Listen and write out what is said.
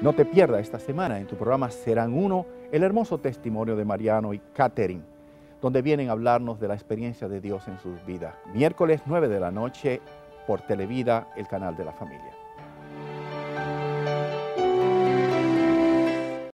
No te pierdas esta semana en tu programa Serán Uno el hermoso testimonio de Mariano y Catherine, donde vienen a hablarnos de la experiencia de Dios en sus vidas. Miércoles 9 de la noche por Televida, el canal de la familia.